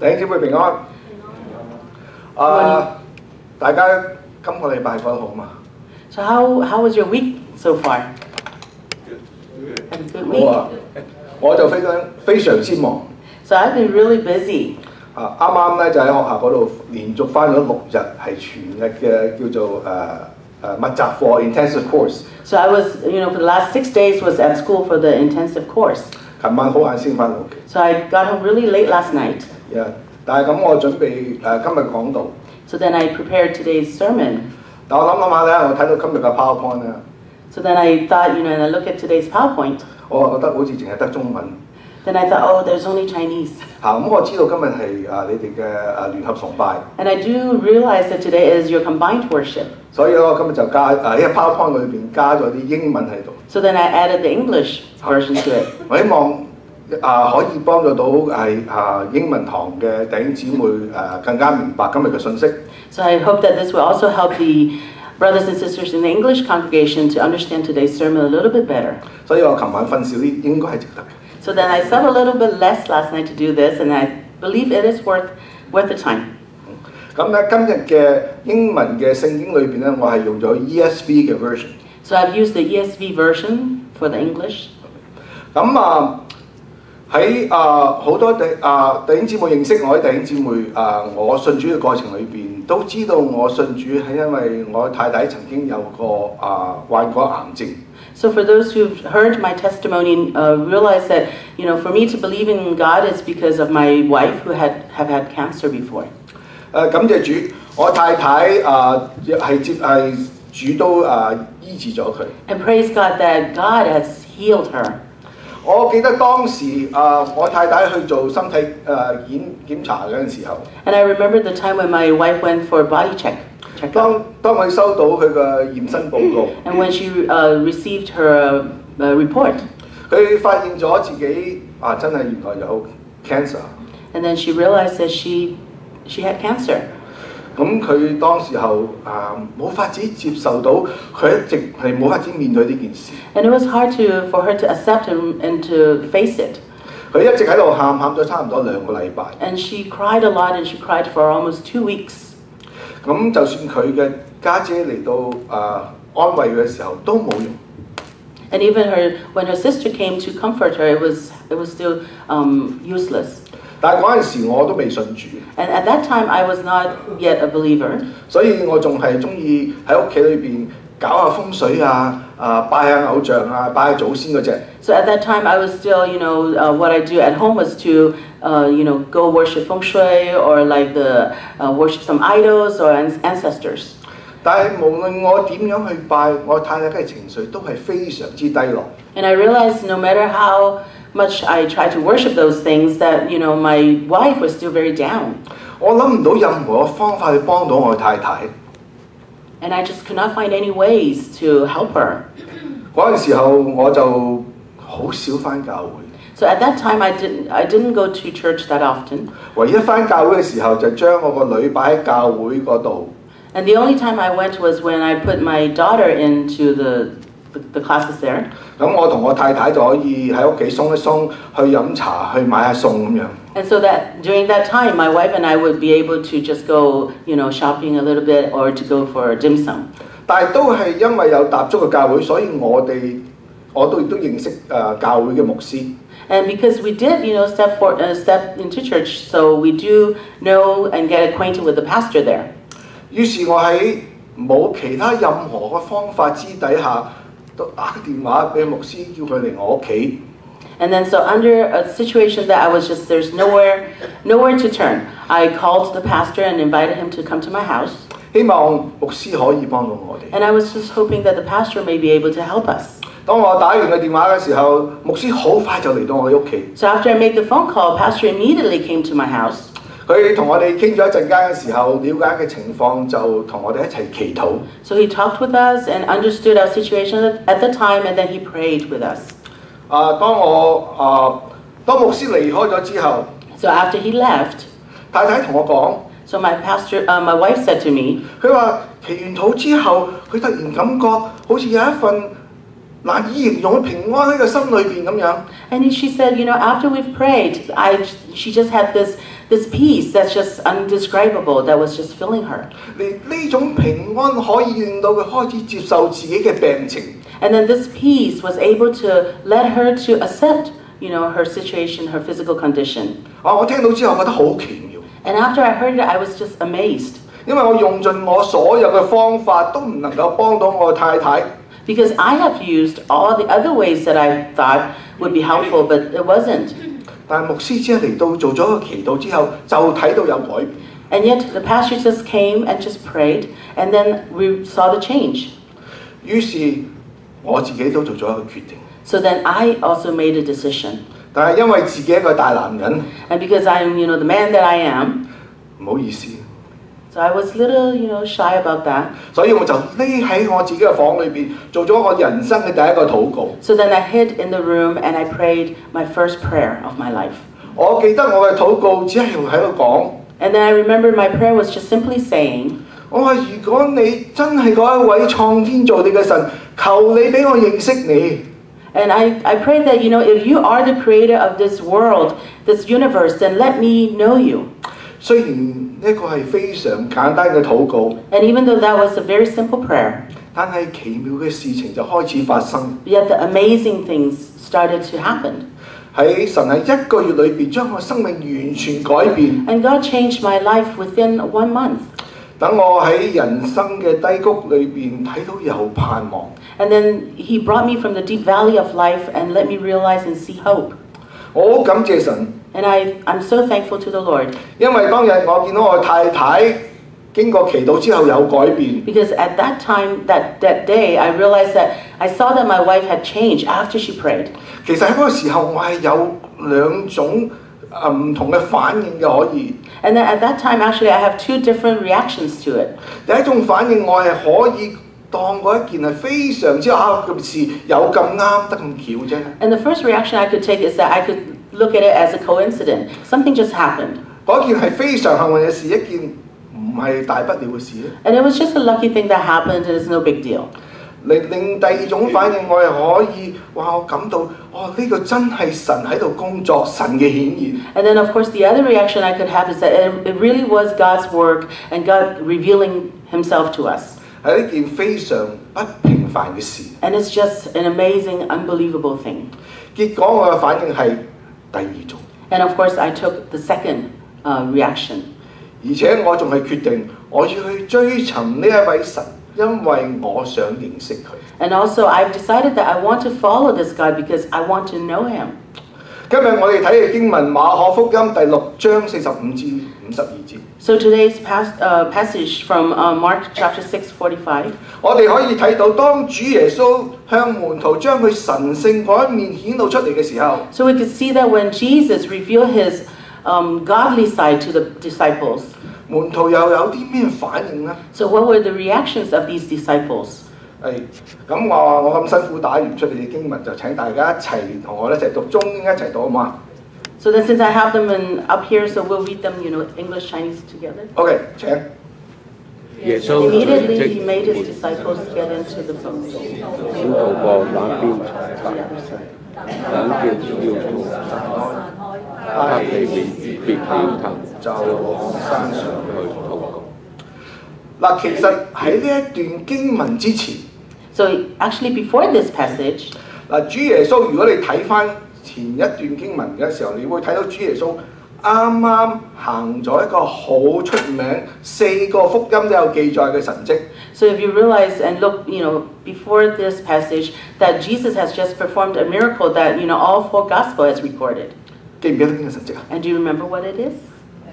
弟兄姊妹平安。大家今個禮拜過得好嘛？ So how was your week so far? Had a good week. 好啊，我就非常之忙。 So I've been really busy. 啱啱咧就喺學校嗰度連續翻咗6日係全日嘅叫做密集課 intensive course。 So I was, for the last 6 days was at school for the intensive course. 琴晚好晏先翻到屋企。 So I got home really late last night. 但係咁我準備今日講道。 So then I prepared today's sermon. 但我諗下咧，我睇到今日嘅 PowerPoint 咧， So then I thought, and I look at today's PowerPoint. 我覺得好似淨係得中文。 Then I thought, oh, there's only Chinese. 咁我知道今日係你哋嘅聯合崇拜。 And I do realize that today is your combined worship. 所以我今日就加喺 PowerPoint 裏邊加咗啲英文喺度。 So then I added the English version to it. 我希望可以幫助到英文堂嘅弟兄姊妹更加明白今日嘅信息。 So I hope that this will also help the brothers and sisters in the English congregation to understand today's sermon a little bit better. 所以我琴晚瞓少啲，應該係值得嘅。 So then I slept a little bit less last night to do this, and I believe it is worth the time. 咁咧今日嘅英文嘅聖經裏邊咧，我係用咗 ESV 嘅 version。 So I've used the ESV version for the English. 咁喺好多弟兄姊妹認識我啲弟兄姊妹我信主嘅過程裏邊，都知道我信主係因為我太太曾經有過患過癌症。 So for those who've heard my testimony, realize that for me to believe in God is because of my wife who have had cancer before. 感謝主，我太太係主都醫治咗佢。 And praise God that God has healed her. 我記得當時我太太去做身體檢查嗰陣時候， And I remember the time when my wife went for a body checkup. 當佢收到佢嘅驗身報告， And when she received her report, 佢發現咗自己真係原來有 cancer。 and then she realized that she had cancer. 咁佢當時候冇法子接受到，佢一直係冇法子面對呢件事。 And it was hard for her to accept and to face it. 佢一直喺度喊咗差唔多2個禮拜。 And she cried a lot, and she cried for almost 2 weeks. 咁就算佢嘅家姐嚟到安慰佢嘅時候都冇用。 And even when her sister came to comfort her, it was still useless. 但係嗰陣時我都未信主。 And at that time, I was not yet a believer. 所以我仲係中意喺屋企裏邊搞下風水拜下偶像拜下祖先嗰隻。 So at that time, I was still, what I do at home was to, go worship feng shui or like worship some idols or ancestors. 但係無論我點樣去拜，我太太嘅情緒都係非常之低落。 And I realized no matter how much I tried to worship those things, that my wife was still very down. 我諗唔到任何方法去幫到我太太。 And I just could not find any ways to help her. 嗰陣時候我就好少返教會。 So at that time, I didn't go to church that often. 唯一返教會嘅時候就將我個女擺喺教會嗰度。 And the only time I went was when I put my daughter into the classes there. 咁我同我太太就可以喺屋企鬆一鬆，去飲茶，去買下餸咁樣。 And so that during that time, my wife and I would be able to just go, shopping a little bit or to go for dim sum. 但係都係因為有踏足嘅教會，所以我都認識教會嘅牧師。 And because we did, step into church, so we do know and get acquainted with the pastor there. 於是我喺冇其他任何嘅方法之底下，都打個電話俾牧師，叫佢嚟我屋企。 And then so under a situation that there's nowhere to turn, I called the pastor and invited him to come to my house. 希望牧師可以幫到我哋。 And I was just hoping that the pastor may be able to help us. 當我打完個電話嘅時候，牧師好快就嚟到我屋企。 So after I made the phone call, pastor immediately came to my house. 佢同我哋傾咗一陣間嘅時候，了解嘅情況就同我哋一齊祈禱。 So he talked with us and understood our situation at the time, and then he prayed with us. 當牧師離開咗之後， So after he left, 太太同我講， so my wife said to me, 佢話祈完禱之後，佢突然感覺好似有一份難以形容嘅平安喺個心裏邊咁樣。 and she said, after we've prayed, she just had this this peace that's just undescribable that was just filling her. 連呢種平安可以令到佢開始接受自己嘅病情。 And then this peace was able to let her to accept, her situation, her physical condition. 我聽到之後覺得好奇妙， And after I heard it, I was just amazed 因為我用盡我所有嘅方法都唔能夠幫到我太太。 because I have used all the other ways that I thought would be helpful, but it wasn't. 但係牧師只係嚟到做咗個祈禱之後，就睇到有改變。 And yet the pastor just came and just prayed, and then we saw the change. 於是我自己都做咗一個決定。 So then I also made a decision. 但係因為自己一個大男人， And because I'm, the man that I am, 唔好意思， so I was a little, shy about that. 所以我就匿喺我自己嘅房裏邊，做咗我人生嘅第一個禱告。 So then I hid in the room and I prayed my first prayer of my life. 我記得我嘅禱告只係喺度講， And then I remember my prayer was just simply saying, 我話如果你真係嗰一位創天造地嘅神，求你俾我認識你。 and I prayed that, if you are the creator of this world, this universe, then let me know you. 雖然呢個係非常簡單嘅禱告， And even though that was a very simple prayer, 但係奇妙嘅事情就開始發生。 yet the amazing things started to happen. 喺神喺一個月裏邊將我生命完全改變。 And God changed my life within 1 month. 等我喺人生嘅低谷裏邊睇到有盼望。 And then He brought me from the deep valley of life and let me realize and see hope. 我好感謝神， And I'm so thankful to the Lord 因為當日我見到我太太經過祈禱之後有改變。 because at that time, that day, I realized that I saw that my wife had changed after she prayed. 其實喺嗰個時候，我係有兩種唔同嘅反應嘅可以。 And then at that time, actually, I have 2 different reactions to it. 第一種反應，我係可以當嗰一件係非常之巧嘅事，有咁啱得咁巧啫。 And the first reaction I could take is that I could look at it as a coincidence. Something just happened. 嗰件係非常幸運嘅事，一件唔係大不了嘅事咧。 And it was just a lucky thing that happened and it's no big deal. 另第二種反應，我係可以我感到呢個真係神喺度工作，神嘅顯現。 And then, of course, the other reaction I could have is that it really was God's work and God revealing Himself to us. 係一件非常不平凡嘅事。 And it's just an amazing, unbelievable thing. 結果我嘅反應係第二種， And of course, I took the second reaction. 而且我仲係決定我要去追尋呢一位神，因為我想認識佢。 And also, I've decided that I want to follow this God because I want to know Him. 今日我哋睇嘅經文馬可福音第6章45至52節。 So today's passage from Mark chapter 6:45. 我哋可以睇到，當主耶穌向門徒將佢神聖嗰一面顯露出嚟嘅時候， So we could see that when Jesus revealed His godly side to the disciples. 門徒又有啲咩反應呢？ So what were the reactions of these disciples? 咁我咁辛苦打完出嚟嘅經文，就請大家一齊同我一齊讀中英一齊讀好嘛 So then since I have them up here, so we'll read them, English, Chinese together. ？OK，請。 Immediately He made His disciples get into the boat. 先渡過那邊才等叫主要徒他避免別了頭，就往山上去禱告。 嗱，其實喺呢一段經文之前， So actually before this passage, 主耶穌，如果你睇翻前一段經文嘅時候，你會睇到主耶穌啱啱行咗一個好出名4個福音都有記載嘅神蹟。 so if you realize and look, before this passage, that Jesus has just performed a miracle that, all 4 gospel has recorded. 記唔記得邊個神蹟啊？ And do you remember what it is?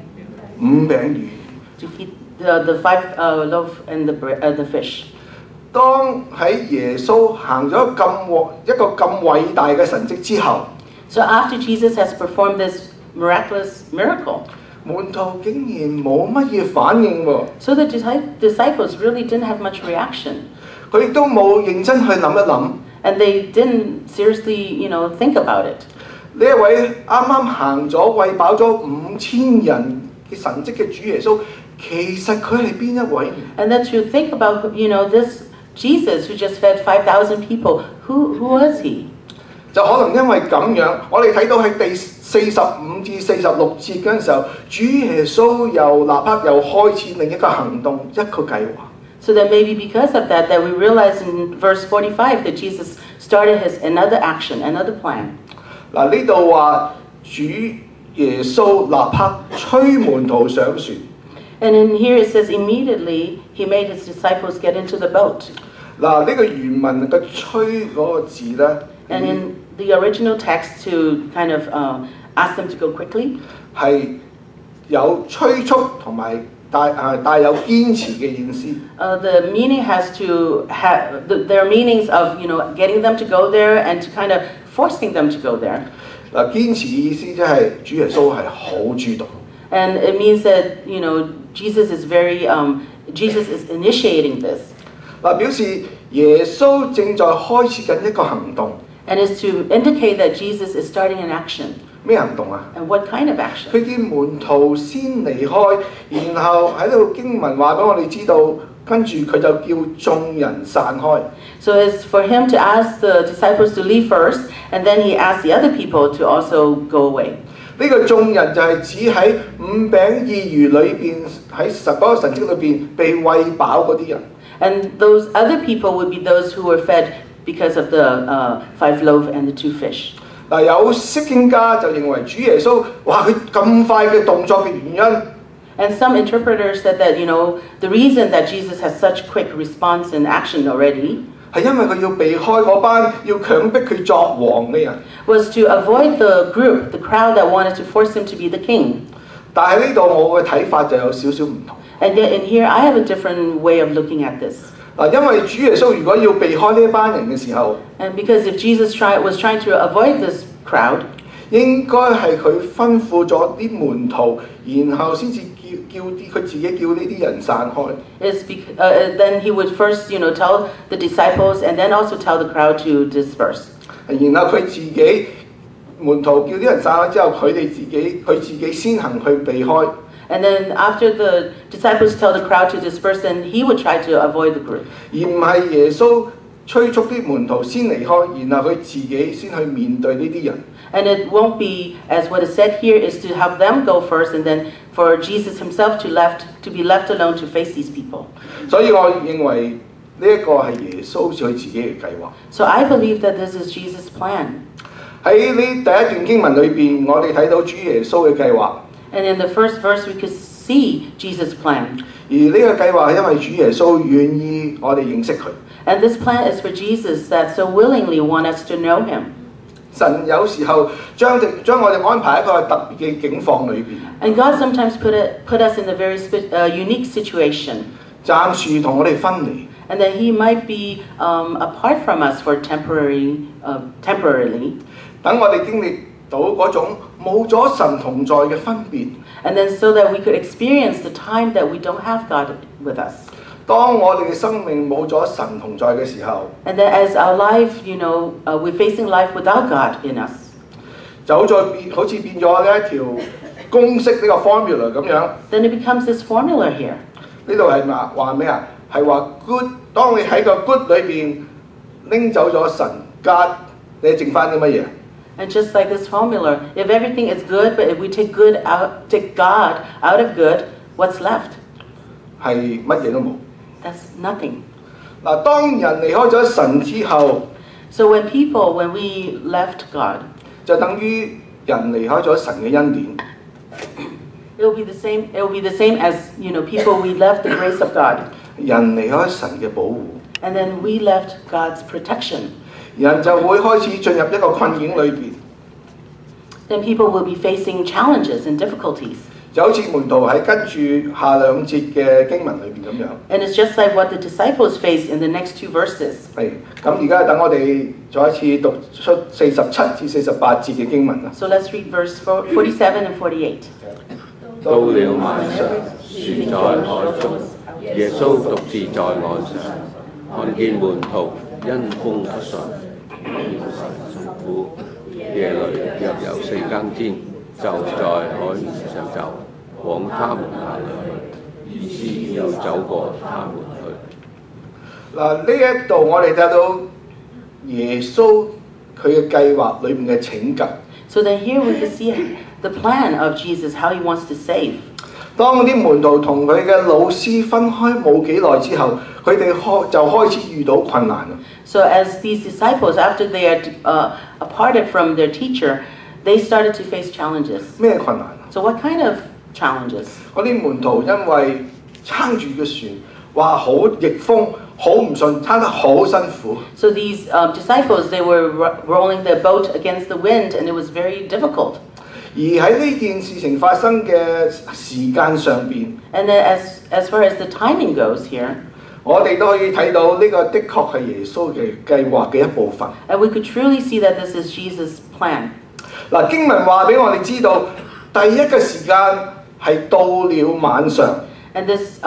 5餅魚。 To feed the 5 loaf and the fish. 當喺耶穌行咗一個咁偉大嘅神蹟之後， So after Jesus has performed this miraculous miracle, 門徒竟然冇乜嘢反應喎。 so the disciples really didn't have much reaction. 佢亦都冇認真去諗一諗。 And they didn't seriously, think about it. 呢一位啱啱行咗餵飽咗5000人嘅神蹟嘅主耶穌，其實佢係邊一位？ And then to think about, this Jesus who just fed 5,000 people, who was He? 就就可能因為咁樣，我哋睇到喺第45至46節嗰陣時候，主耶穌又立刻又開始另一個行動，一個計劃。 So that maybe because of that, that we realize in verse 45 that Jesus started another action, another plan. 嗱呢度話主耶穌立刻催門徒上船。 And in here it says immediately he made his disciples get into the boat. 嗱呢個原文嘅催嗰個字咧。 And in the original text, to kind of ask them to go quickly, 係有催促同埋帶有堅持嘅意思。 The meaning has to have there are meanings of getting them to go there and to kind of forcing them to go there. 嗱堅持意思即係主耶穌係好主動。 And it means that Jesus is Jesus is initiating this. 嗱表示耶穌正在開始緊一個行動。 And is to indicate that Jesus is starting an action. 咩行動啊？ And what kind of action? 佢叫門徒先離開，然後喺度經文話俾我哋知道，跟住佢就叫眾人散開。 So it's for him to ask the disciples to leave first, and then he asked the other people to also go away. 呢個眾人就係指喺5餅2魚裏邊，喺嗰個神蹟裏邊被餵飽嗰啲人。 And those other people would be those who were fed because of the 5 loaves and the 2 fish. 嗱有釋經家就認為主耶穌話佢咁快嘅動作嘅原因。 And some interpreters said that the reason that Jesus has such quick response and action already 係因為佢要避開嗰班要強迫佢作王嘅人。 was to avoid the crowd that wanted to force him to be the king. 但係呢度我嘅睇法就有少少唔同。 And yet in here I have a different way of looking at this. 嗱，因為主耶穌如果要避開呢一班人嘅時候， And because if Jesus was trying to avoid this crowd, 應該係佢吩咐咗啲門徒，然後先至叫佢自己叫呢啲人散開。 then he would first, tell the disciples and then also tell the crowd to disperse. 然後佢自己門徒叫啲人散開之後，佢自己先行去避開。 And then after the disciples tell the crowd to disperse, then he would try to avoid the group. 而唔係耶穌催促啲門徒先離開，然後佢自己先去面對呢啲人。 And it won't be, as what is said here, is to have them go first and then for Jesus himself to be left alone to face these people. 所以我認為呢一個係耶穌佢自己嘅計劃。 So I believe that this is Jesus' plan. 喺呢第一段經文裏邊，我哋睇到主耶穌嘅計劃。 And in the first verse, we could see Jesus' plan. 而呢個計劃係因為主耶穌願意我哋認識佢。 And this plan is for Jesus that so willingly want us to know him. 神有時候將我哋安排一個特別嘅境況裏邊。 And God sometimes put us in a very unique situation. 暫時同我哋分離。 And that he might be apart from us for temporarily. 等我哋經歷到嗰種冇咗神同在嘅分別。 And then so that we could experience the time that we don't have God with us. 當我哋嘅生命冇咗神同在嘅時候， And then as our life, we're facing life without God in us. 就好似變咗呢一條公式呢個 formula 咁樣。 Then it becomes this formula here. 呢度係話咩啊？係話 good， 當你喺個 good 裏邊拎走咗神 God， 你剩翻啲乜嘢？ And just like this formula, if everything is good, but if we take God out of good, what's left? 係乜嘢都冇。 That's nothing. 嗱，當人離開咗神之後， So when we left God, 就等於人離開咗神嘅恩典。 it will be the same. It will be the same as people we left the grace of God, 人離開神嘅保護， and then we left God's protection. 人就會開始進入一個困境裏邊。 Then people will be facing challenges and difficulties. 就好似門徒喺跟住下兩節嘅經文裏邊咁樣。 And it's just like what the disciples face in the next 2 verses. 係，咁而家等我哋再一次讀出47至48節嘅經文啦。 So let's read verse 47 and 48. 到了晚上，船在海中，耶穌獨自在岸上，看見門徒因風不順，辛苦，夜裏約有4更天，就在海面上走，往他們那裏去，意思要走過他們去。 嗱，呢一度我哋睇到耶穌佢嘅計劃裏面嘅拯救。 So then here we can see the plan of Jesus, how he wants to save. 當啲門徒同佢嘅老師分開冇幾耐之後，佢哋就開始遇到困難啦。 So as these disciples, after they are parted from their teacher, they started to face challenges. 咩困難啊？ So what kind of challenges? 嗰啲門徒因為撐住個船，哇！好逆風，好唔順，撐得好辛苦。 So these disciples, they were rolling their boat against the wind, and it was very difficult. 而喺呢件事情發生嘅時間上邊， And then as far as the timing goes here, 我哋都可以睇到呢個的確係耶穌嘅計劃嘅一部分。 and we could truly see that this is Jesus' plan. 嗱，經文話俾我哋知道，第一個時間係到了晚上。 And this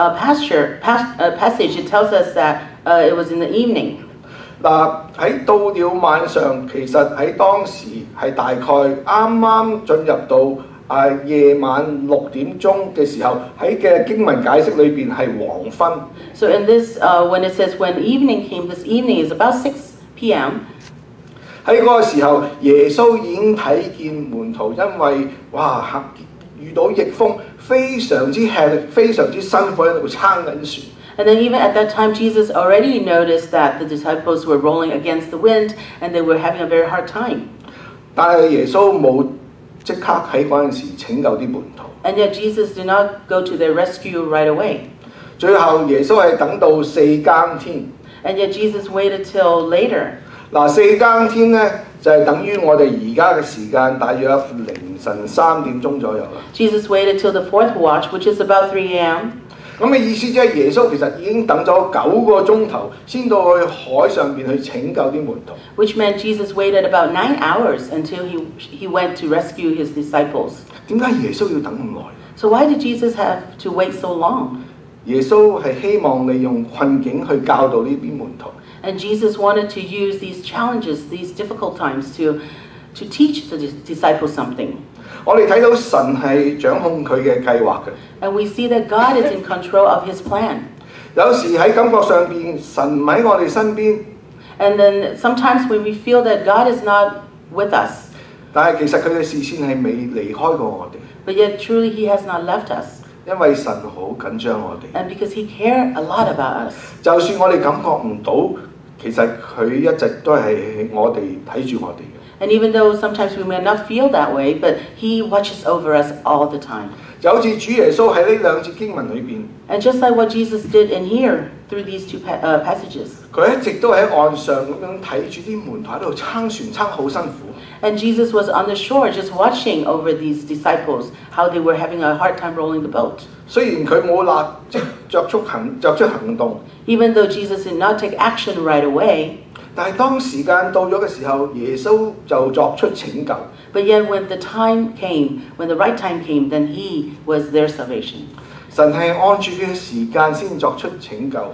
passage, it tells us that it was in the evening. 嗱，喺到了晚上，其實喺當時係大概啱啱進入到夜晚6點鐘嘅時候，喺嘅經文解釋裏邊係黃昏。 So in this, when it says when evening came, this evening is about 6 p.m. 喺嗰個時候，耶穌已經睇見門徒因為遇到逆風，非常之吃力，非常之辛苦喺度撐緊船。 And then even at that time, Jesus already noticed that the disciples were rolling against the wind and they were having a very hard time. 但係耶穌冇即刻喺嗰陣時拯救啲門徒。 And yet Jesus did not go to their rescue right away. 最後耶穌係等到4更天。 And yet Jesus waited till later. 嗱，4更天咧就係等於我哋而家嘅時間，大約凌晨3點鐘左右啦。 Jesus waited till the fourth watch, which is about 3 a.m. 咁嘅意思即係耶穌其實已經等咗9個鐘頭，先到去海上邊去拯救啲門徒。 Which meant Jesus waited about 9 hours until he went to rescue his disciples. 點解耶穌要等咁耐？ So why did Jesus have to wait so long? 耶穌係希望利用困境去教導呢啲門徒。 And Jesus wanted to use these challenges, these difficult times to teach the disciples something. 我哋睇到神係掌控佢嘅計劃嘅。 And we see that God is in control of his plan. 有時喺感覺上邊，神唔喺我哋身邊， And then sometimes when we feel that God is not with us, 但係其實佢嘅視線係未離開過我哋， but yet truly he has not left us. 因為神好緊張我哋。 And because he cared a lot about us. 就算我哋感覺唔到，其實佢一直都係我哋睇住我哋嘅。 And even though sometimes we may not feel that way, but he watches over us all the time. 就好似主耶穌喺呢兩節經文裏邊， And just like what Jesus did in here through these two passages. 佢一直都喺岸上咁樣睇住啲門徒喺度撐船撐好辛苦。 And Jesus was on the shore just watching over these disciples, how they were having a hard time rolling the boat. 雖然佢冇立即作出行動， Even though Jesus did not take action right away, 但係當時間到咗嘅時候，耶穌就作出拯救。 but yet when the time came, when the right time came, then he was their salvation. 神係按住佢嘅時間先作出拯救，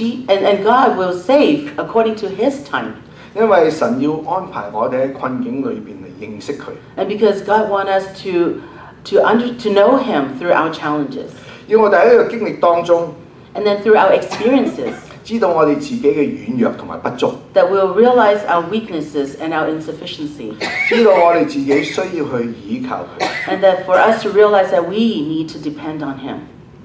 And God will save according to his time. 因為神要安排我哋喺困境裏邊嚟認識佢， And because God wants us to know him through our challenges. 要我哋喺呢個經歷當中 And then through our experiences, 知道我哋自己嘅軟弱同埋不足， that we'll realize our weaknesses and our insufficiency. 知道我哋自己需要去倚靠佢。 And that for us to realize that we need to depend on him.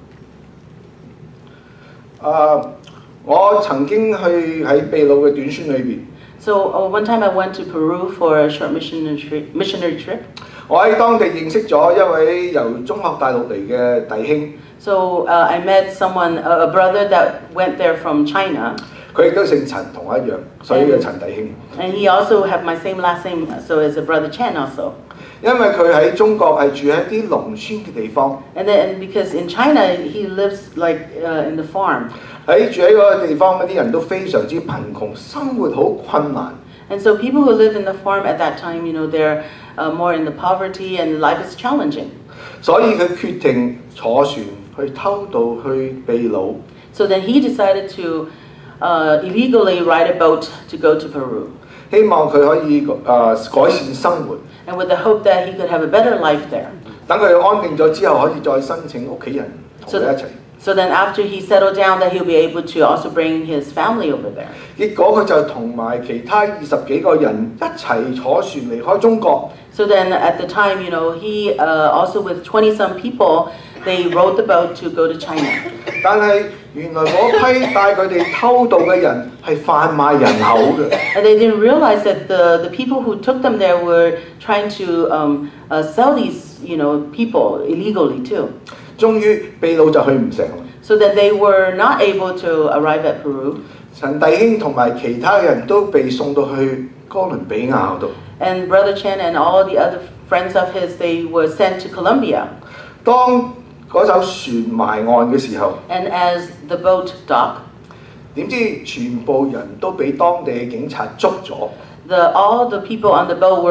我曾經去喺秘魯嘅短宣裏邊， So one time I went to Peru for a short missionary trip. 我喺當地認識咗一位由中國大陸嚟嘅弟兄， So I met someone, a brother that went there from China. 佢亦都姓陳同我一樣，所以叫陳弟兄。 And he also had my same last name, so is a brother Chen also. 因為佢喺中國係住喺啲農村嘅地方， And then because in China he lives like in the farm. 喺住喺嗰個地方嗰啲人都非常之貧窮，生活好困難。 And so people who live in the farm at that time, they're more in the poverty and life is challenging. 所以佢決定坐船去偷渡去秘魯。 So then he decided to illegally ride a boat to go to Peru. 希望佢可以改善生活， And with the hope that he could have a better life there. 等佢安定咗之後，可以再申請屋企人同佢一齊。 So then after he settled down, that he'll be able to also bring his family over there. 結果佢就同埋其他20幾個人一齊坐船離開中國。 So then at the time, you know, he also with 20-some people, they rowed the boat to go to China. 但係原來嗰批帶佢哋偷渡嘅人係販賣人口嘅。 And they didn't realize that the people who took them there were trying to sell these, you know, people illegally too. 終於秘魯就去唔成啦。 So then they were not able to arrive at Peru. 陳弟兄同埋其他人都被送到去哥倫比亞嗰度。 And Brother Chen and all the other friends of his, they were sent to Colombia. 當嗰艘船埋岸嘅時候， And as the boat docked, 點知全部人都俾當地嘅警察捉咗。 all the people on the boat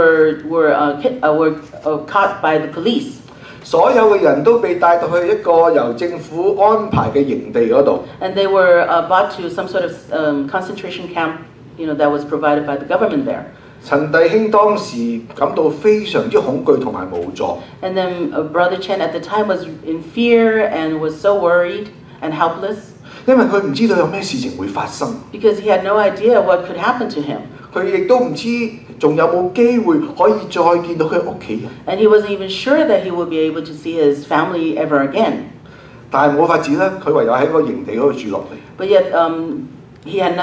were caught by the police. 所有嘅人都被帶到去一個由政府安排嘅營地嗰度。 And they were brought to some sort of concentration camp, you know, that was provided by the government there. 陳弟兄當時感到非常之恐懼同埋無助， And then Brother Chen at the time was in fear and was so worried and helpless 因為佢唔知道有咩事情會發生， because he had no idea what could happen to him. 佢亦都唔知仲有冇機會可以再見到佢屋企人。 And he wasn't even sure that he would be able to see his family ever again. 但係冇法子咧，佢唯有喺個營地嗰度住落嚟。 But yet he had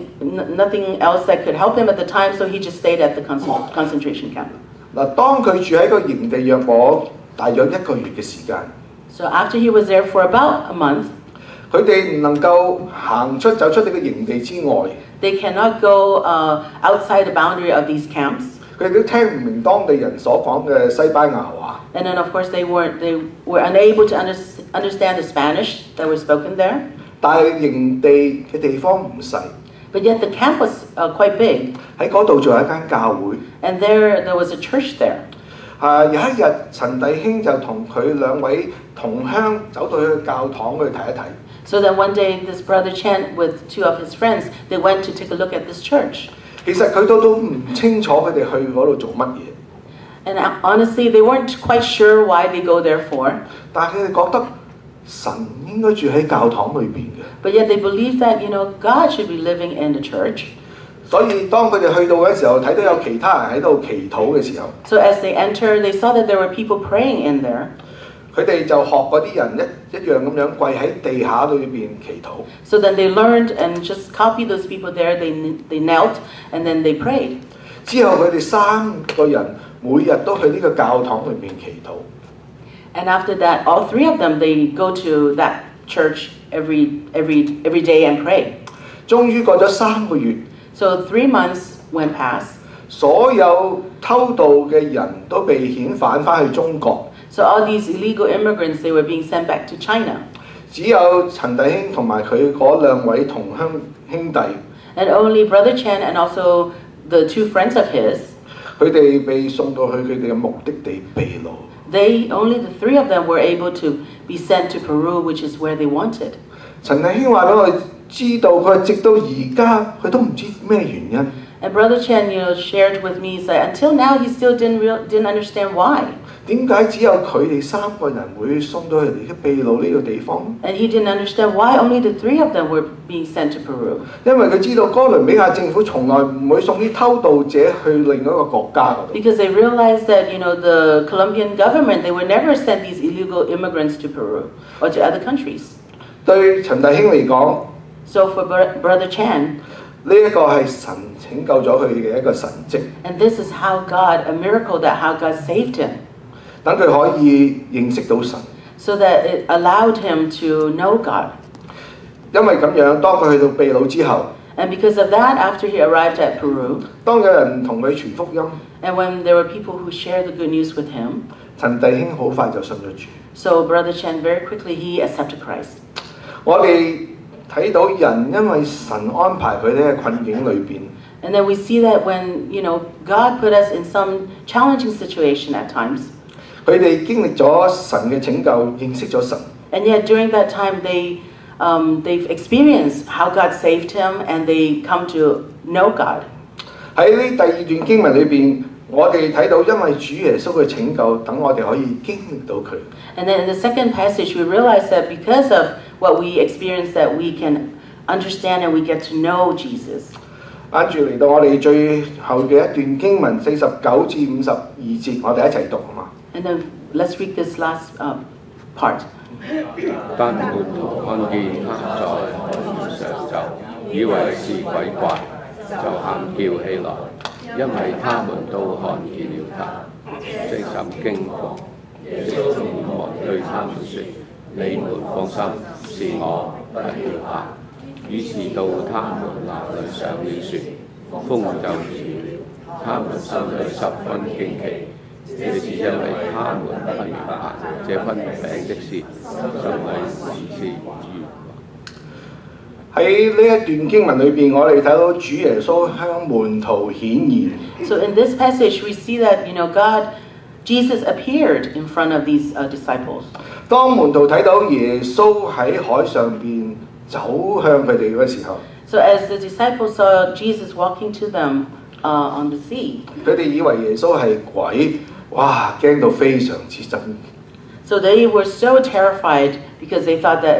nothing else that could help him at the time, so he just stayed at the concentration camp. 嗱，當佢住喺個營地約莫大約1個月嘅時間， So after he was there for about a month, 佢哋唔能夠走出呢個營地之外， they cannot go outside the boundary of these camps. 佢哋都聽唔明當地人所講嘅西班牙話。 And then of course they were unable to understand the Spanish that was spoken there. 但係營地嘅地方唔細， But yet the camp was quite big, 喺嗰度仲有一間教會。 and there was a church there. 有一日，陳弟兄就同佢2位同鄉走到去教堂去睇一睇。 So then one day, this Brother Chen with 2 of his friends, they went to take a look at this church. 其實佢都唔清楚佢哋去嗰度做乜嘢， And honestly, they weren't quite sure why they go there for. 但係佢哋覺得神應該住喺教堂裏邊嘅。 But yet they believed that, you know, God should be living in the church. 所以當佢哋去到嘅時候，睇到有其他人喺度祈禱嘅時候， So as they entered, they saw that there were people praying in there. 佢哋就學嗰啲人一樣咁樣跪喺地下裏邊祈禱。 So then they learned and just copied those people there. They knelt and then they prayed. 之後佢哋3個人每日都去呢個教堂裏邊祈禱。 And after that, all 3 of them, they go to that church every day and pray. 終於過咗3個月， So 3 months went past. 所有偷渡嘅人都被遣返返去中國， So all these illegal immigrants, they were being sent back to China. 只有陳弟兄同埋佢嗰2位同鄉兄弟， And only Brother Chen and also the 2 friends of his, 佢哋被送到去佢哋嘅目的地秘魯。 only the 3 of them were able to be sent to Peru, which is where they wanted. 陳弟兄話俾我知道，佢直到而家佢都唔知咩原因。 And Brother Chen, you know, shared with me, he said, until now he still didn't understand why. 點解只有佢哋3個人會送到去嚟嘅秘魯呢個地方？ And he didn't understand why only the 3 of them were being sent to Peru. 因為佢知道哥倫比亞政府從來唔會送啲偷渡者去另一個國家嗰度。 Because they realized that, you know, the Colombian government, they would never send these illegal immigrants to Peru or to other countries. 對陳弟兄嚟講， So for Brother Chan, 呢一個係神拯救咗佢嘅一個神蹟， and this is how a miracle that how God saved him. 等佢可以認識到神。 So that it allowed him to know God. 因為咁樣，當佢去到秘魯之後， And because of that, after he arrived at Peru, 當有人同佢傳福音， and when there were people who shared the good news with him, 陳弟兄好快就信咗主。 so Brother Chen, very quickly, he accepted Christ. 我哋睇到人因為神安排佢呢個困境裏邊， And then we see that when, you know, God put us in some challenging situation at times, 佢哋經歷咗神嘅拯救，認識咗神。 and yet during that time they've experienced how God saved him and they come to know God. 喺呢第2段經文裏邊，我哋睇到因為主耶穌嘅拯救，等我哋可以經歷到佢。 And then in the second passage we realize that because of what we experience that we can understand and we get to know Jesus. 跟住嚟到我哋最後嘅一段經文49至52節，我哋一齊讀好嘛？ And then let's read this last part. 但門徒看見他在海面上走，以為是鬼怪，就喊叫起來，因為他們都看見了他，精神驚慌。耶穌連忙對他們說：你們放心，是我，不要怕。於是到他們那裏上了船，風就止了。他們心裏十分驚奇，這是因為他們不明白這分餅的事，因為是預。 喺呢一段經文裏邊，我哋睇到主耶穌向門徒顯現。 So in this passage, we see that Jesus appeared in front of these disciples. 當門徒睇到耶穌喺海上邊走向佢哋嗰時候， So as the disciples saw Jesus walking to them on the sea, 佢哋以為耶穌係鬼，哇，驚到非常之真。 so they were so terrified because they thought that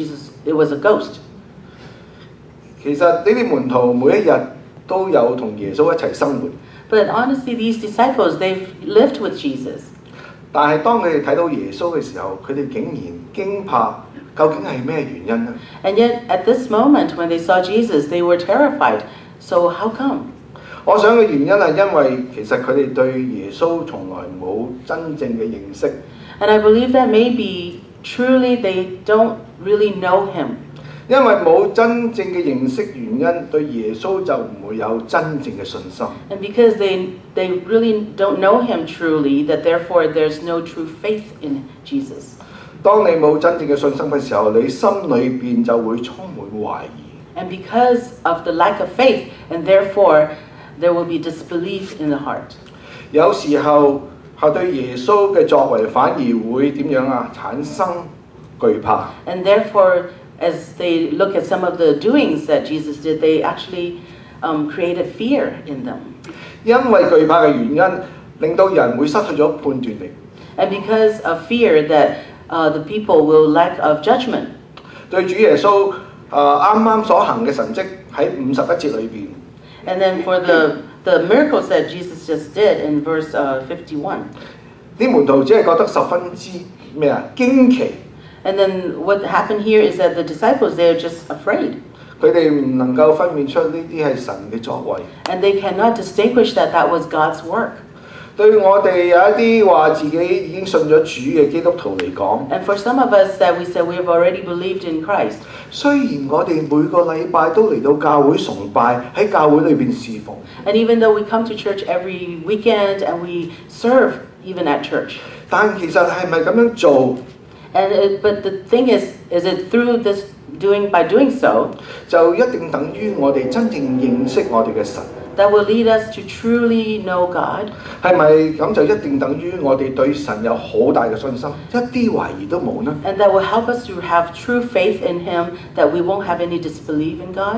it was a ghost. 其實呢啲門徒每一日都有同耶穌一齊生活， But honestly, these disciples, they've lived with Jesus. 但係當佢哋睇到耶穌嘅時候，佢哋竟然驚怕，究竟係咩原因呢？ And yet, at this moment, when they saw Jesus, they were terrified. So how come? 我想嘅原因係因為其實佢哋對耶穌從來冇真正嘅認識。 And I believe that maybe, truly, they don't really know him. 因為冇真正嘅認識原因，對耶穌就唔會有真正嘅信心。 And because they really don't know him truly, that therefore there's no true faith in Jesus. 當你冇真正嘅信心嘅時候，你心裏邊就會充滿懷疑。 And because of the lack of faith, and therefore there will be disbelief in the heart. 有時候係對耶穌嘅作為反而會點樣啊？產生懼怕。 And therefore, as they look at some of the doings that Jesus did, they actually created fear in them. 因為懼怕嘅原因，令到人會失去咗判斷力。 And because of fear that the people will lack of judgment. 對主耶穌啱啱所行嘅神蹟喺51節裏邊， And then for the miracles that Jesus just did in verse 51. 啲門徒只係覺得十分之咩啊驚奇， And then what happened here is that the disciples, they're just afraid. 佢哋唔能夠分辨出呢啲係神嘅作為。 And they cannot distinguish that that was God's work. 對我哋有一啲話自己已經信咗主嘅基督徒嚟講， And for some of us that we said we have already believed in Christ, 雖然我哋每個禮拜都嚟到教會崇拜，喺教會裏邊侍奉， and even though we come to church every weekend and we serve even at church, 但其實係咪咁樣做， but the thing is it through this by doing so, 就一定等於我哋真正認識我哋嘅神？ that will lead us to truly know God? 係咪咁就一定等於我哋對神有好大嘅信心，一啲懷疑都冇呢？ And that will help us to have true faith in Him, that we won't have any disbelief in God?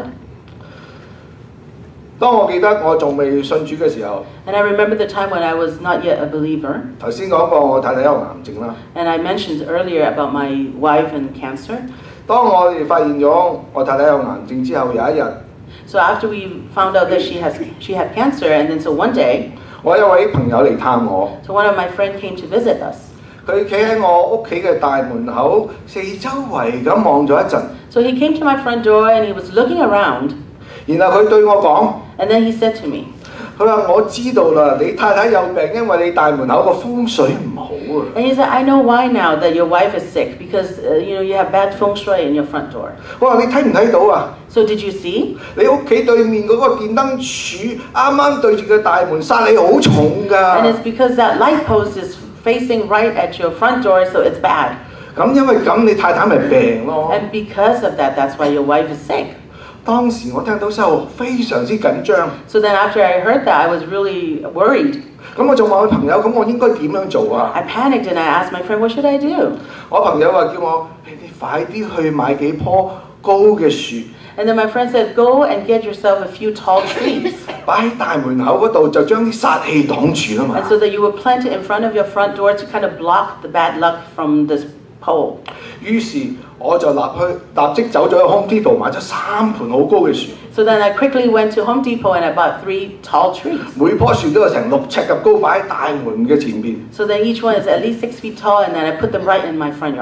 當我記得我仲未信主嘅時候， And I remember the time when I was not yet a believer, 頭先講過我太太有癌症啦。 and I mentioned earlier about my wife and cancer. 當我哋發現咗我太太有癌症之後，有一日， So after we found out that she had cancer, and then so one day, 我有位朋友嚟探我， so one of my friends came to visit us. 佢企喺我屋企嘅大門口，四周圍咁望咗一陣， So he came to my front door and he was looking around, 然後佢對我講： and then he said to me, 佢話我知道啦，你太太有病，因為你大門口個風水唔好啊。 and he said, I know why now that your wife is sick, because you have bad feng shui in your front door. 我話你睇唔睇到啊？ So did you see? 你屋企對面嗰個電燈柱啱啱對住個大門，殺你好重 And 㗎。 it's because that light post is facing right at your front door, so it's bad. 咁因為咁，你太太咪病咯。 And because of that, that's why your wife is sick. 當時我聽到之後非常之緊張， So then after I heard that, I was really worried. 咁我就問我朋友：咁我應該點樣做啊？ I panicked and I asked my friend, what should I do? 我朋友話叫我：你快啲去買幾棵高嘅樹， And then my friend said, go and get yourself a few tall trees. 擺喺大門口嗰度，就將啲殺氣擋住啦嘛 And。so that you would plant it in front of your front door to kind of block the bad luck from this pole. 於是我就立即走咗去 Home Depot 買咗3盆好高嘅樹， So then I quickly went to Home Depot and I bought 3 tall trees. 每棵樹都有成6尺咁高，擺喺大門嘅前邊。 So then each one is at least 6 feet tall, and then I put them right in my front.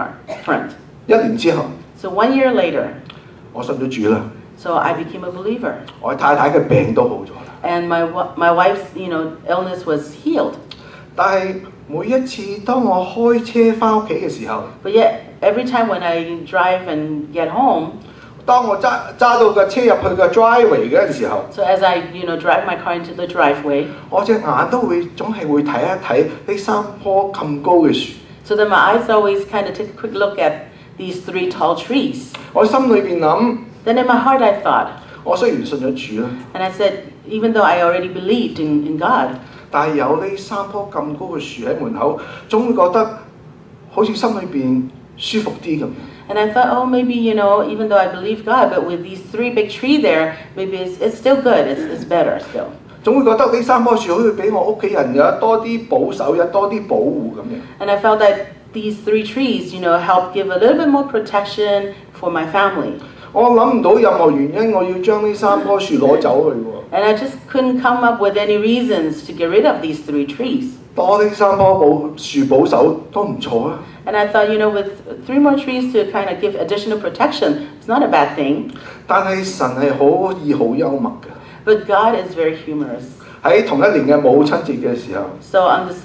1年之後， So 1 year later, 我信咗主啦， so I became a believer. 我太太嘅病都好咗啦。 And my wife's illness was healed. 但係每一次當我開車翻屋企嘅時候， But yet every time when I drive and get home, 當我揸到架車入去個 driveway 嗰陣時候， so as I drive my car into the driveway, 我隻眼總係會睇一睇呢3棵咁高嘅樹。 so then my eyes always kind of take a quick look at these 3 tall trees. 我心裏邊諗， Then in my heart I thought, 我雖然信咗主啦， and I said, even though I already believed in God, 但係有呢3棵咁高嘅樹喺門口，總會覺得好似心裏邊舒服啲咁。 and I thought, oh, maybe, even though I believe God, but with these 3 big trees there, maybe it's still good, it's better still. 總會覺得呢3棵樹好似俾我屋企人有多啲保守，有多啲保護咁樣。 And I felt that these 3 trees, help give a little bit more protection for my family. 我諗唔到任何原因，我要將呢3棵樹攞走去喎。 And I just couldn't come up with any reasons to get rid of these 3 trees. 多呢3棵樹保守都唔錯啊！ And I thought, with 3 more trees to kind of give additional protection, it's not a bad thing. 但係神係好幽默嘅。 But God is very humorous. 喺同一年嘅母親節嘅時候， So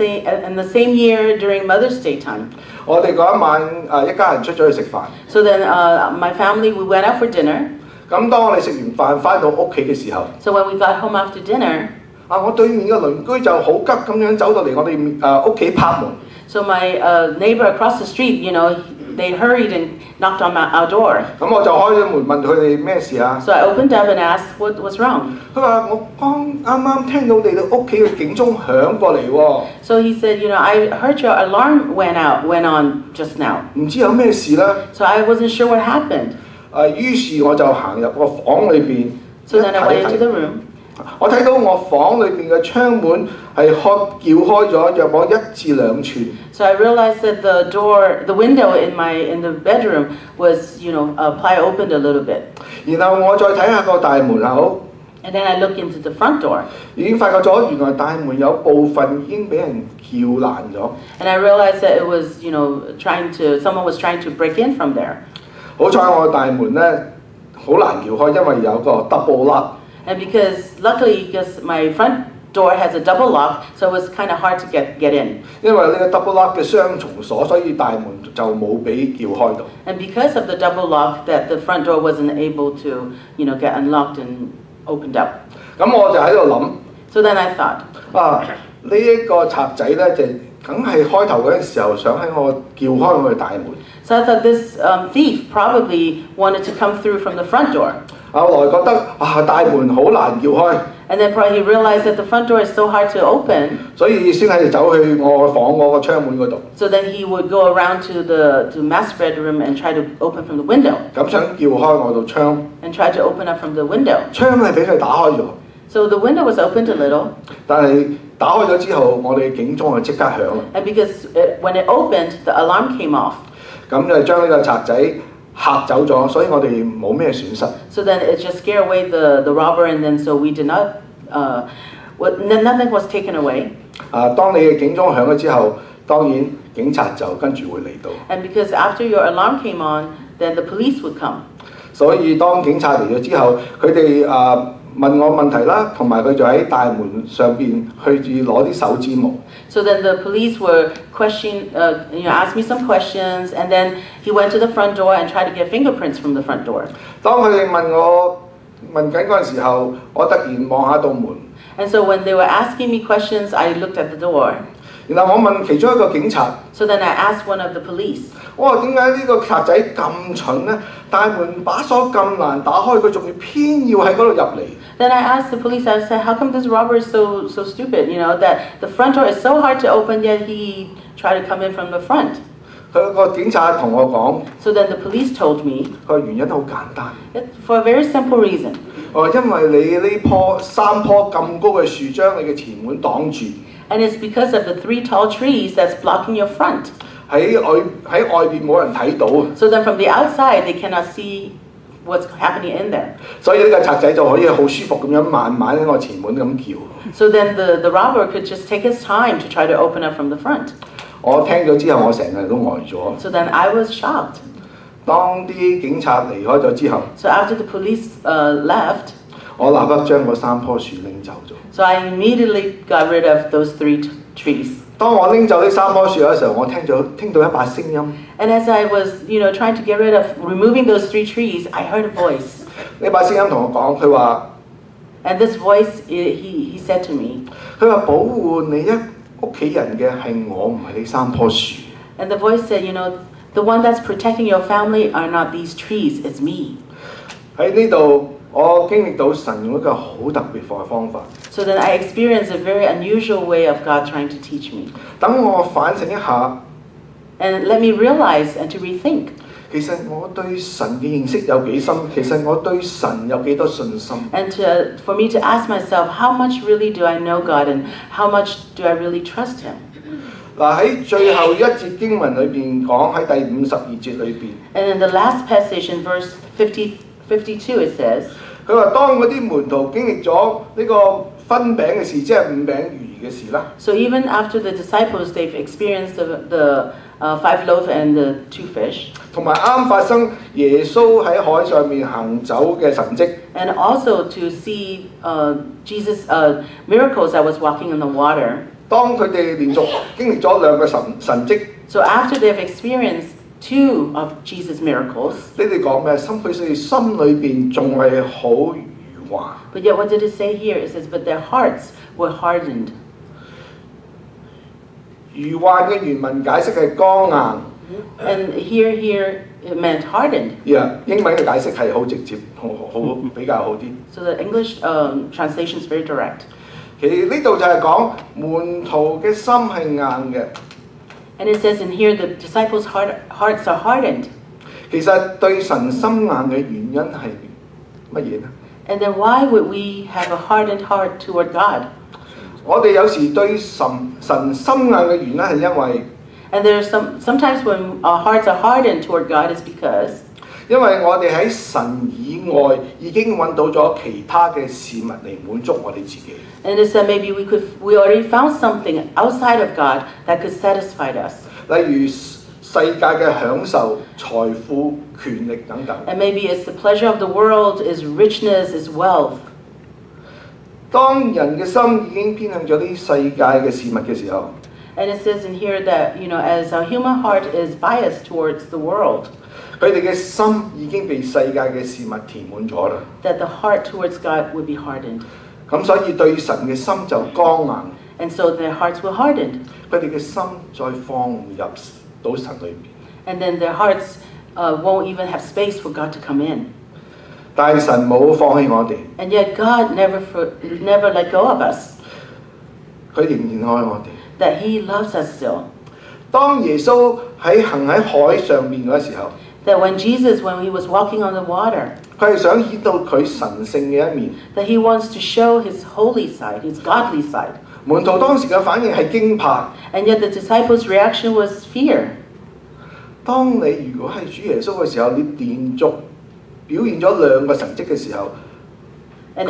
in the same year during Mother's Day time, 我哋嗰一晚一家人出咗去食飯。 so then my family, we went out for dinner. 咁當我哋食完飯翻到屋企嘅時候， So when we got home after dinner, 我對面嘅鄰居就好急咁樣走到嚟我哋屋企拍門。 so my neighbor across the street, they hurried and knocked on our door. 咁我就開咗門問佢哋咩事啊？ So I opened up and asked what was wrong. 佢話我啱啱聽到你哋屋企嘅警鐘響過嚟喎， So he said, I heard your alarm went on just now. 唔知有咩事咧？ So I wasn't sure what happened. 於是我就行入個房裏邊， So then I went into the room. 我睇到我房裏邊嘅窗門係撬開咗約莫1至2寸。 So I realized that the window in the bedroom was, ply opened a little bit. 然後我再睇下個大門口， And then I looked into the front door. 已經發覺咗原來大門有部分已經俾人撬爛咗。 And I realized that it was, someone was trying to break in from there. 好彩我大門咧好難撬開，因為有個 double lock。 And luckily, my front door has a double lock, so it was kind of hard to get in. 因為呢個 double lock 嘅雙重鎖，所以大門就冇俾撬開到。 And because of the double lock, that the front door wasn't able to, get unlocked and opened up. 咁我就喺度諗， So then I thought, 呢一個賊仔咧就梗係開頭嗰陣時候想喺我撬開我嘅大門。 so I thought this thief probably wanted to come through from the front door. 後來覺得大門好難撬開， And then probably he realized that the front door is so hard to open, 所以先係走去我個房我個窗門嗰度， so then he would go around to the master bedroom and try to open from the window, 咁想撬開我度窗。 and try to open up from the window. 窗係俾佢打開咗， So the window was opened a little, 但係打開咗之後，我哋警鐘就即刻響啦。 and because when it opened, the alarm came off. 咁就將呢個賊仔嚇走咗，所以我哋冇咩損失。 So then it just scared away the robber, and then so we did not, nothing was taken away. 當你嘅警鐘響咗之後，當然警察就跟住會嚟到。 And because after your alarm came on, then the police would come. 所以當警察嚟咗之後，佢哋問我問題啦，同埋佢就喺大門上邊去住攞啲手指模。 So then the police were asked me some questions, and then he went to the front door and tried to get fingerprints from the front door. 當佢哋問緊嗰陣時候，我突然望下道門， And so when they were asking me questions, I looked at the door. 然後我問其中一個警察， So then I asked one of the police, 我話點解呢個賊仔咁蠢呢？大門把鎖咁難打開，佢仲要偏要喺嗰度入嚟。 Then I asked the police, I said, how come this robber is so stupid, that the front door is so hard to open, yet he tried to come in from the front. 佢個警察同我講， So then the police told me, 佢話原因好簡單， for a very simple reason. 我話因為你呢3棵咁高嘅樹將你嘅前門擋住， And it's because of the 3 tall trees that's blocking your front. 喺外邊冇人睇到啊， So then from the outside, they cannot see what's happening in there. 所以呢個賊仔就可以好舒服咁樣慢慢喺我前門咁叫。 So then the robber could just take his time to try to open up from the front. 我聽咗之後，我成個人都呆咗。 So then I was shocked. 當啲警察離開咗之後， So after the police left, 我立刻將嗰3棵樹拎走咗。 so I immediately got rid of those 3 trees. 當我拎走呢3棵樹嘅時候，我聽到一把聲音。 And as I was, trying to get rid of removing those 3 trees, I heard a voice. 呢把聲音同我講，佢話： And this voice, he said to me, 佢話保護你屋企人嘅係我，唔係你3棵樹。 and the voice said, the one that's protecting your family are not these trees, it's me. 喺呢度，我經歷到神用一個好特別嘅方法。 So then I experienced a very unusual way of God trying to teach me. 等我反省一下， And let me realize and to rethink. 其實我對神嘅認識有幾深？其實我對神有幾多信心？ And for me to ask myself, how much really do I know God and how much do I really trust Him? 嗱喺最後一節經文裏邊講喺第52節裏邊， And in the last passage in verse 52 it says, 佢話當嗰啲門徒經歷咗呢個分餅嘅事，即係5餅魚嘅事啦。 so even after the disciples, they've experienced the 5 loaves and the 2 fish, 同埋啱發生耶穌喺海上面行走嘅神蹟， and also to see Jesus' miracles that was walking in the water. 當佢哋連續經歷咗2個神蹟， So after they've experienced 2 of Jesus' miracles, 你哋講咩？佢哋心裏邊仲係好愚頑。 but yet what did it say here? It says, but their hearts were hardened. 愚頑嘅原文解釋係剛硬， And here it meant hardened. 英文嘅解釋係好直接，好比較好啲。 So the English translation is very direct. 其實呢度就係講門徒嘅心係硬嘅。 And it says in here, the disciples' hearts are hardened. 其實對神心硬嘅原因係乜嘢呢？ And then why would we have a hardened heart toward God? 我哋有時對神心硬嘅原因係因為， And there's sometimes when our hearts are hardened toward God is because 因為我哋喺神以外已經揾到咗其他嘅事物嚟滿足我哋自己。 and it's that maybe we already found something outside of God that could satisfy us. 例如世界嘅享受、財富、權力等等。 And maybe it's the pleasure of the world, is richness, is wealth. 當人嘅心已經偏向咗啲世界嘅事物嘅時候， And it says in here that, as our human heart is biased towards the world, 佢哋嘅心已經被世界嘅事物填滿咗啦。 that the heart towards God would be hardened. 咁所以對神嘅心就剛硬， And so their hearts were hardened. 佢哋嘅心再放唔入到神裏邊。 And then their hearts won't even have space for God to come in. 但係神冇放棄我哋， And yet God never let go of us, 佢仍然愛我哋。 that He loves us still. 當耶穌行喺海上面嗰時候， That when He was walking on the water, 佢係想顯到佢神聖嘅一面。 that He wants to show His holy side, His godly side. 門徒當時嘅反應係驚怕。 And yet the disciples' reaction was fear. 當你如果係主耶穌嘅時候，你連續表現咗2個神蹟嘅時候， And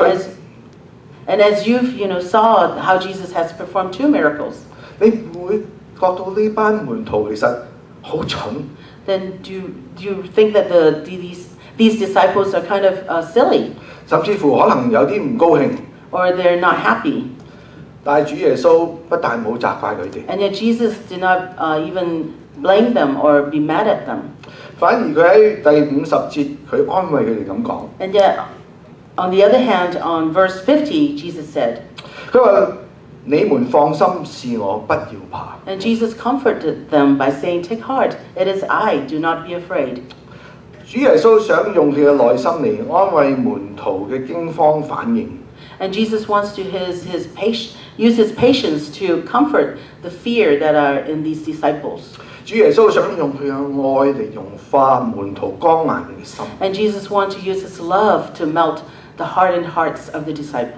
as you've saw how Jesus has performed 2 miracles, 你唔會覺到呢班門徒其實好蠢。 then do you think that these disciples are kind of silly, 甚至乎可能有啲唔高興， or they're not happy? 但係主耶穌不但冇責怪佢哋， And yet Jesus did not even blame them or be mad at them. 反而佢喺第50節佢安慰佢哋咁講， And yet, on the other hand, on verse 50, Jesus said, 佢話你們放心，是我，不要怕。 and Jesus comforted them by saying, take heart, it is I, do not be afraid. 主耶穌想用佢嘅內心嚟安慰門徒嘅驚慌反應。 And Jesus wants to use his patience to comfort the fear that are in these disciples. 主耶穌想用佢嘅愛嚟融化門徒剛硬嘅心。 And Jesus wants to use his love to melt the hardened hearts of the disciples.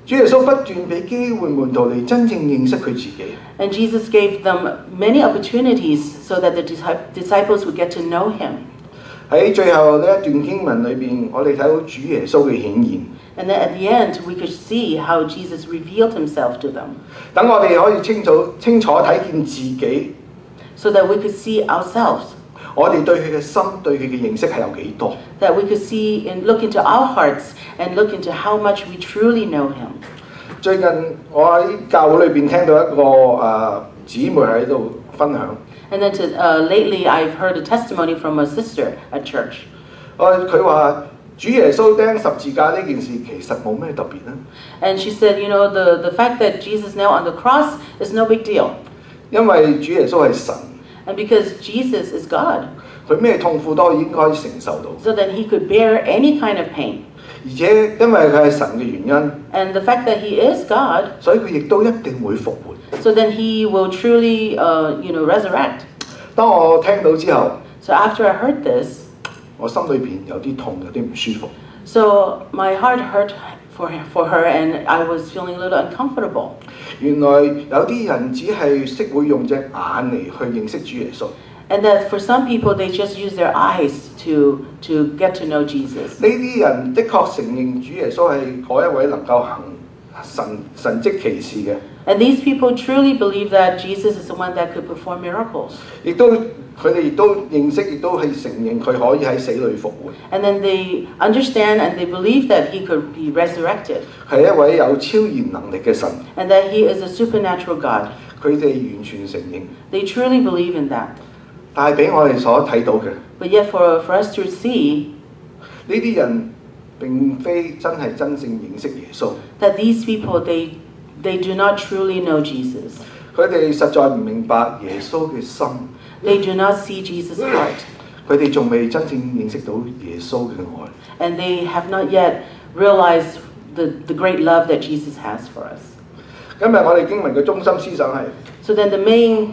主耶穌不斷俾機會門徒嚟真正認識佢自己。 And Jesus gave them many opportunities so that the disciples would get to know him. 喺最後呢一段經文裏邊，我哋睇到主耶穌嘅顯現。 And then at the end, we could see how Jesus revealed himself to them 等我哋可以清楚睇見自己， so that we could see ourselves, 我哋對佢嘅心、對佢嘅認識係有幾多？ that we could see and look into our hearts and look into how much we truly know him. 最近我喺教會裏邊聽到一個姊妹喺度分享， And then lately, I've heard a testimony from a sister at church. 佢話主耶穌釘十字架呢件事其實冇咩特別啦， And she said, you know, the fact that Jesus nailed on the cross is no big deal. 因為主耶穌係神， And because Jesus is God, 佢咩痛苦都應該承受到， so that he could bear any kind of pain. 而且因為佢係神嘅原因， And the fact that he is God, 所以佢亦都一定會復活。 so then he will truly, resurrect. 當我聽到之後， So after I heard this, 我心裏邊有啲痛，有啲唔舒服。 so my heart hurt for her, and I was feeling a little uncomfortable. 原來有啲人只係識會用隻眼嚟去認識主耶穌， And that for some people, they just use their eyes to get to know Jesus. 呢啲人的確承認主耶穌係嗰一位能夠行神蹟奇事嘅， And these people truly believe that Jesus is the one that could perform miracles. 佢哋亦都認識，亦都係承認佢可以喺死裏復活， And then they understand and they believe that he could be resurrected, 係一位有超然能力嘅神。 and that he is a supernatural God. 佢哋完全承認， They truly believe in that. 但係俾我哋所睇到嘅， But yet for us to see 呢啲人並非真係真正認識耶穌， that these people, they do not truly know Jesus. 佢哋實在唔明白耶穌嘅心， They do not see Jesus' heart. 佢哋仲未真正認識到耶穌嘅愛。 And they have not yet realized the great love that Jesus has for us. 今日我哋經文嘅中心思想係 So then the main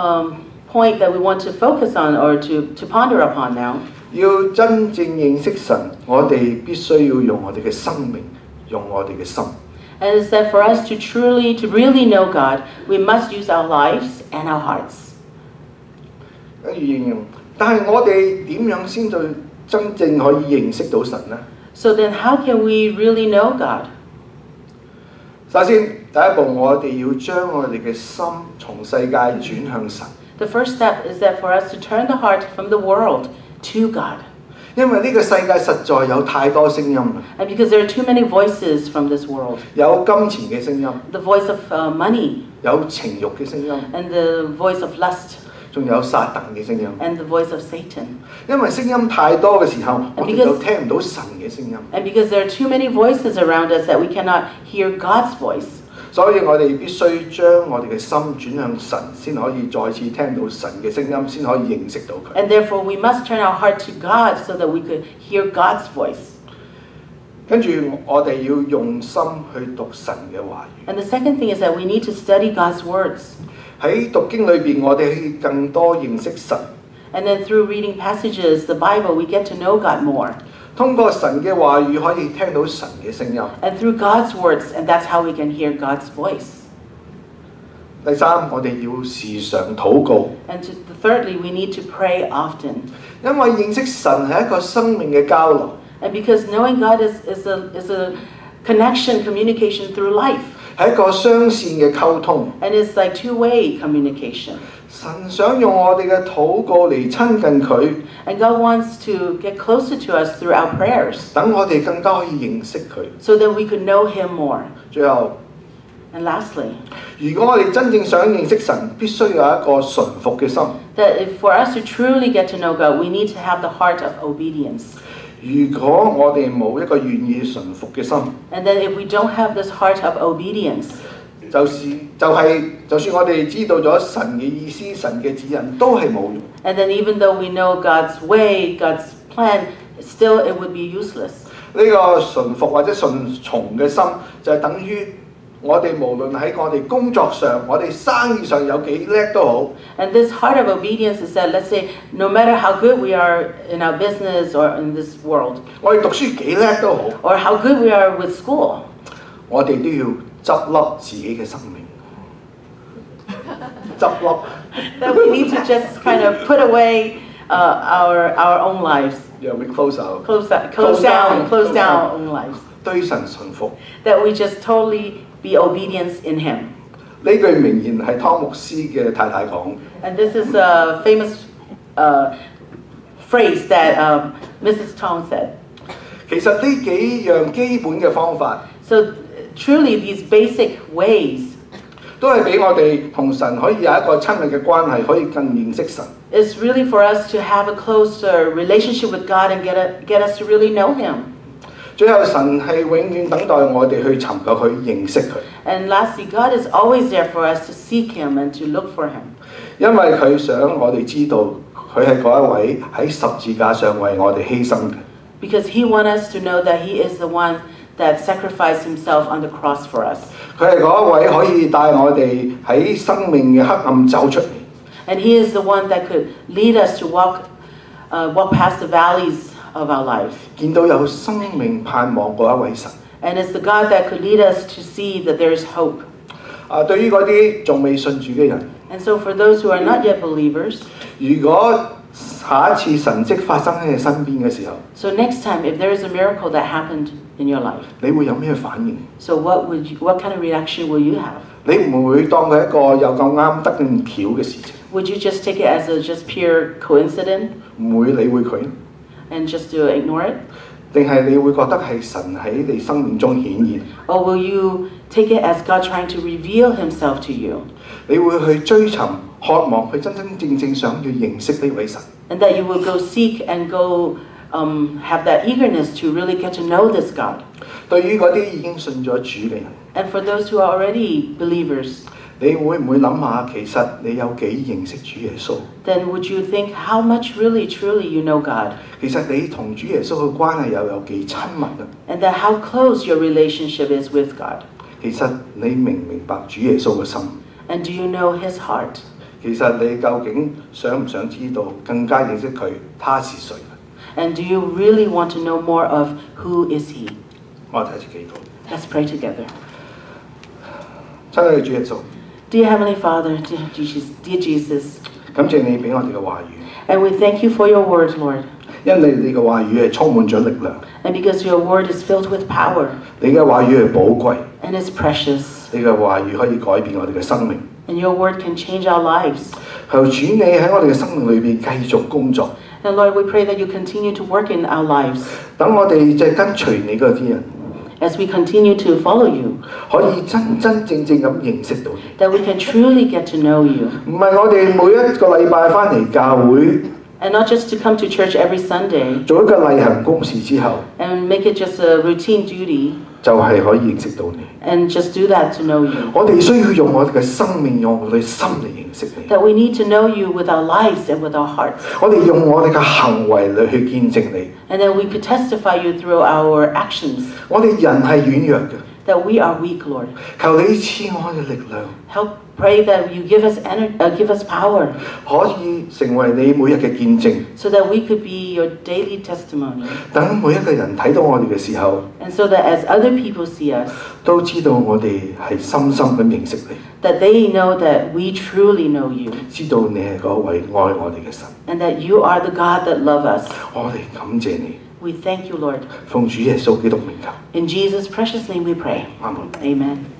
point that we want to focus on or to ponder upon now, 要真正認識神，我哋必須要用我哋嘅生命，用我哋嘅心。 and is that for us to really know God, we must use our lives and our hearts. 跟住形容，但係我哋點樣先至真正可以認識到神呢？ So then how can we really know God? 首先，第一步，我哋要將我哋嘅心從世界轉向神， The first step is that for us to turn the heart from the world to God. 因為呢個世界實在有太多聲音啦， And because there are too many voices from this world, 有金錢嘅聲音， the voice of money, 有情慾嘅聲音， and the voice of lust, 仲有撒旦嘅聲音。 and the voice of Satan. 因為聲音太多嘅時候，我哋就聽唔到神嘅聲音。 And because there are too many voices around us that we cannot hear God's voice. 所以我哋必須將我哋嘅心轉向神，先可以再次聽到神嘅聲音，先可以認識到佢。 And therefore we must turn our heart to God so that we could hear God's voice. 跟住我哋要用心去讀神嘅話語。 And the second thing is that we need to study God's words. 喺讀經裏邊，我哋可以更多認識神。 And then through reading passages, the Bible, we get to know God more. 通過神嘅話語，可以聽到神嘅聲音。 And through God's words, and that's how we can hear God's voice. 第三，我哋要時常禱告， And thirdly, we need to pray often. 因為認識神係一個生命嘅交流， And because knowing God is a connection, communication through life. 係一個雙線嘅溝通。 And it's like two-way communication. 神想用我哋嘅禱告嚟親近佢， And God wants to get closer to us through our prayers 等我哋更加可以認識佢。 so that we could know Him more. 最後， And lastly, 如果我哋真正想認識神，必須有一個順服嘅心。 that if for us to truly get to know God, we need to have the heart of obedience. 如果我哋冇一個願意順服嘅心， And then if we don't have this heart of obedience, 就算我哋知道咗神嘅意思、神嘅指引，都係冇用。 and then even though we know God's way, God's plan, still it would be useless. 呢個順服或者順從嘅心，就係等於我哋無論喺我哋工作上、我哋生意上有幾叻都好， And this heart of obedience is that, let's say, no matter how good we are in our business or in this world, 我哋讀書幾叻都好， or how good we are with school, 我哋都要執笠自己嘅生命，執笠。 That we need to just kind of put away our own lives, Yeah, we close out. close Close down. down our own lives. 對神順服。 That we just totally be obedience in Him. 呢句名言係湯牧師嘅太太講。 And this is a famous phrase that Mrs. Tong said. 其實呢幾樣基本嘅方法， So truly, these basic ways 都係俾我哋同神可以有一個親密嘅關係，可以更認識神。 is really for us to have a closer relationship with God and get us to really know Him. 最後神係永遠等待我哋去尋求佢、認識佢， And lastly, God is always there for us to seek Him and to look for Him. 因為佢想我哋知道佢係嗰一位喺十字架上為我哋犧牲嘅。 Because He wants us to know that He is the one that sacrificed Himself on the cross for us. 佢係嗰一位可以帶我哋喺生命嘅黑暗走出嚟。 And He is the one that could lead us to walk past the valleys of our life. 見到有生命盼望嗰一位神。 And it's the God that could lead us to see that there is hope. 對於嗰啲仲未信主嘅人， And so for those who are not yet believers, 如果下一次神蹟發生喺你身邊嘅時候， so next time if there is a miracle that happened in your life, 你會有咩反應？ so what kind of reaction will you have? 你唔會當佢一個有咁啱得咁巧嘅事情， Would you just take it as a just pure coincidence 唔會理會佢， and just to ignore it? 定係你會覺得係神喺你生命中顯現？ Or will you take it as God trying to reveal Himself to you? 你會去追尋、渴望，去真真正正想要認識呢位神。 And that you will go seek and go have that eagerness to really get to know this God. 對於嗰啲已經信咗主嘅人， And for those who are already believers, 你會唔會諗下其實你有幾認識主耶穌？ then would you think how much really truly you know God? 其實你同主耶穌嘅關係又有幾親密啊？ And that how close your relationship is with God? 其實你明唔明白主耶穌嘅心？ And do you know His heart? 其實你究竟想唔想知道更加認識佢，他是誰？ And do you really want to know more of who is He? 我哋睇住祈禱。 Let's pray together. 親愛嘅主耶穌， Dear Heavenly Father, dear Jesus, 感謝你俾我哋嘅話語， and we thank you for your word, Lord. 因你嘅話語係充滿咗力量， And because your word is filled with power 你嘅話語係寶貴， and is precious, 你嘅話語可以改變我哋嘅生命。 and your word can change our lives. 求主你喺我哋嘅生命裏邊繼續工作， And Lord, we pray that you continue to work in our lives 等我哋即係跟隨你嗰啲人， as we continue to follow you, 可以真真正正咁認識到你。 that we can truly get to know you. 唔係我哋每一個禮拜翻嚟教會 And not just to come to church every Sunday 做一個例行公事之後， and make it just a routine duty 就係可以認識到你。 and just do that to know you. 我哋需要用我哋嘅生命，用我哋嘅心嚟認識你。 That we need to know you with our lives and with our hearts. 我哋用我哋嘅行為嚟去見證你。 And then we could testify you through our actions. 我哋人係軟弱嘅， That we are weak, Lord. 求你賜我嘅力量， Help pray that you give us power 可以成為你每日嘅見證。 so that we could be your daily testimony. 等每一個人睇到我哋嘅時候， And so that as other people see us, 都知道我哋係深深咁認識你， that they know that we truly know you. 知道你係嗰位愛我哋嘅神。 And that you are the God that loves us. 我哋感謝你， We thank you, Lord. 奉主耶穌基督名求， In Jesus' precious name we pray. 阿門。 Amen.